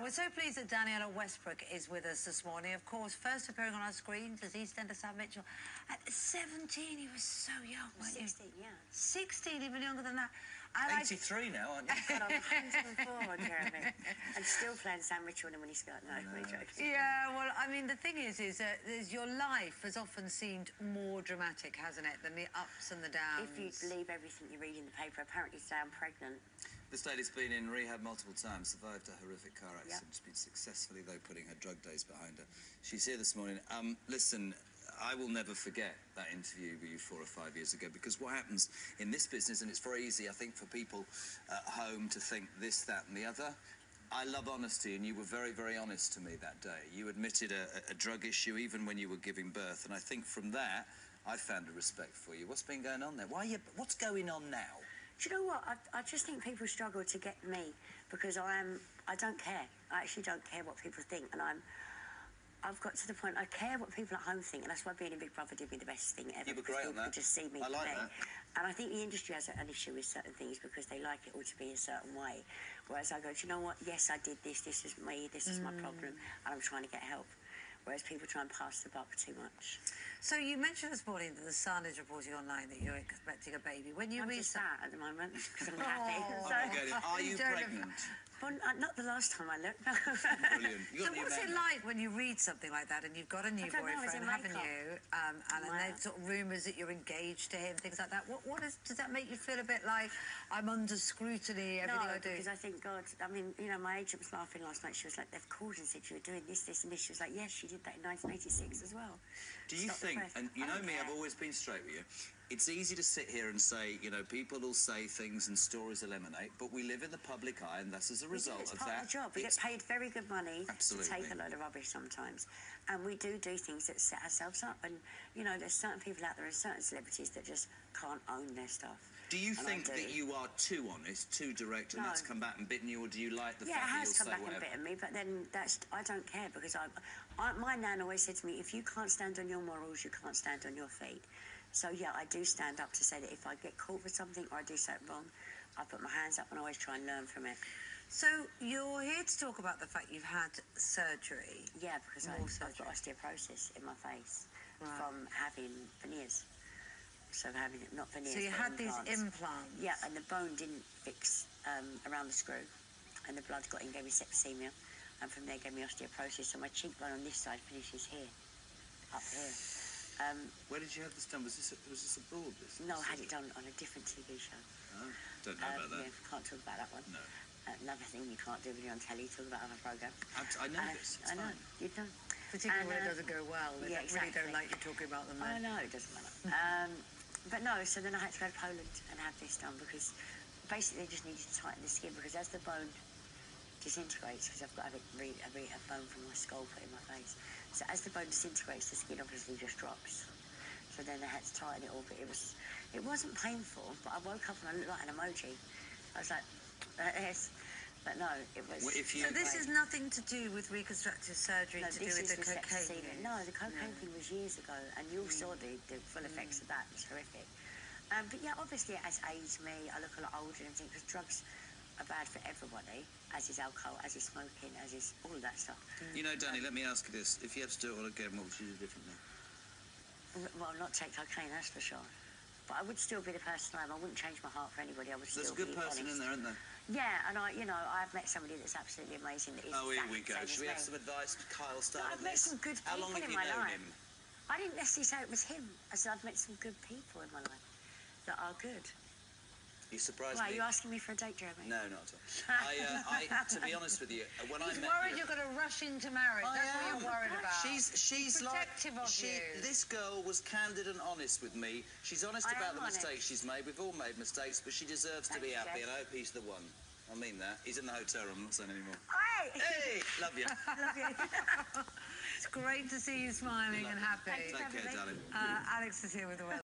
We're so pleased that Daniela Westbrook is with us this morning. Of course, first appearing on our screens as EastEnders Sam Mitchell. At 17, he was so young, weren't you? 16, yeah. 16, even younger than that. 83 now, aren't you? God, I'm 104, Jeremy. And still playing Sam Mitchell in a miniskirt. No, I'm joking. Yeah, well, I mean, the thing is your life has often seemed more dramatic, hasn't it, than the ups and the downs. If you believe everything you read in the paper, apparently today I'm pregnant. This lady's been in rehab multiple times, survived a horrific car accident. Yep. She's been successfully, though, putting her drug days behind her. She's here this morning. Listen, I will never forget that interview with you 4 or 5 years ago, because what happens in this business, and it's very easy, I think, for people at home to think this, that and the other. I love honesty, and you were very, very honest to me that day. You admitted a drug issue even when you were giving birth, and I think from that, I found a respect for you. What's been going on there? What's going on now? Do you know what? I just think people struggle to get me because I don't care. I actually don't care what people think, and I've got to the point I care what people at home think, and that's why being a Big Brother did me the best thing ever. You were great on that. Just see me. I like that. And I think the industry has an issue with certain things because they like it all to be a certain way. Whereas I go, do you know what? Yes, I did this. This is me. This is my problem, and I'm trying to get help. Whereas people try and pass the buck too much. So you mentioned this morning that the Sun is reporting online that you're expecting a baby. When you I'm read just sad at the moment because I'm happy. Are you pregnant? Well, not the last time I looked. Brilliant. So what's it like when you read something like that and you've got a new boyfriend, haven't you? And there's sort of rumours that you're engaged to him, things like that. Does that make you feel a bit like I'm under scrutiny, everything I do? No, because I think, God, I mean, you know, my agent was laughing last night. She was like, they've called and said you were doing this, this and this. She was like, yes, she did that in 1986 as well. Do you think, and you know me, I've always been straight with you, it's easy to sit here and say, you know, people will say things and stories will emanate, but we live in the public eye, and that's as a result of that. It's that. part of the job. We get paid very good money to take a load of rubbish sometimes. And we do things that set ourselves up. And, you know, there's certain people out there and certain celebrities that just can't own their stuff. Do you think that you are too honest, too direct, and that's come back and bitten you, or do you like the fact that you'll say whatever? Yeah, it has come back and bitten me, but then I don't care, because my nan always said to me, if you can't stand on your morals, you can't stand on your feet. So, yeah, I do stand up to say that if I get caught with something or I do something wrong, I put my hands up and always try and learn from it. So you're here to talk about the fact you've had surgery. Yeah, because I've got osteoporosis in my face from having veneers. So having not veneers. So you had these implants. Yeah, and the bone didn't fix around the screw, and the blood got in, gave me septicemia, and from there gave me osteoporosis. So my cheekbone on this side finishes here, up here. Where did you have this done? Was this abroad? No, I had it done on a different TV show. Oh, don't know about that. Yeah, can't talk about that one. No. Another thing you can't do when you're on telly, talk about other programme. I know this. It's I know. fine. You don't. Particularly when it doesn't go well. They really don't like you talking about them. I know, it doesn't matter. But no, so then I had to go to Poland and have this done because basically they just needed to tighten the skin, because as the bone disintegrates, because I've got to have a bone from my skull put in my face. So as the bone disintegrates, the skin obviously just drops. So then they had to tighten it all, but it wasn't painful, but I woke up and I looked like an emoji. I was like, yes. But no, it was... So this is nothing to do with reconstructive surgery, to do with the cocaine? No, the cocaine thing was years ago, and you all saw the full effects of that. It's horrific. But yeah, obviously it has aged me. I look a lot older and things, because drugs are bad for everybody, as is alcohol, as is smoking, as is all of that stuff. You know, Danny, let me ask you this. If you had to do it all again, what would you do differently? Well, not take cocaine, that's for sure. But I would still be the person I am. I wouldn't change my heart for anybody. I would still be honest. There's a good person in there, isn't there? Yeah, and I've met somebody that's absolutely amazing. That is here we go. Should we have some advice to Kyle Starr? I've met some good people in my life. I didn't necessarily say it was him. I said I've met some good people in my life that are good. You surprised me. Why, are you asking me for a date, Jeremy? No, not at all. To be honest with you, when I met you... He's worried you're going to rush into marriage. That's what you're worried about. She's protective of you. This girl was candid and honest with me. She's honest about the mistakes she's made. We've all made mistakes, but she deserves to be happy, and I hope he's the one. I mean that. He's in the hotel room. I'm not saying anymore. Hey! Love you. Love you. It's great to see you smiling and happy. Take care, darling. Alex is here with the weather.